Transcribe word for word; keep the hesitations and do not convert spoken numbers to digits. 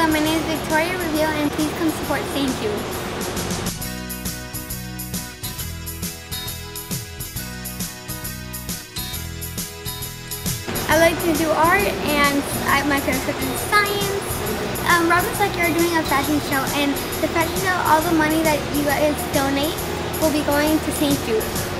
Uh, my name is Victoria Reveal, and please come support Saint Jude. I like to do art, and I, my favorite subject is science. Um, Robin's like you're doing a fashion show, and the fashion show, all the money that you guys donate will be going to Saint Jude.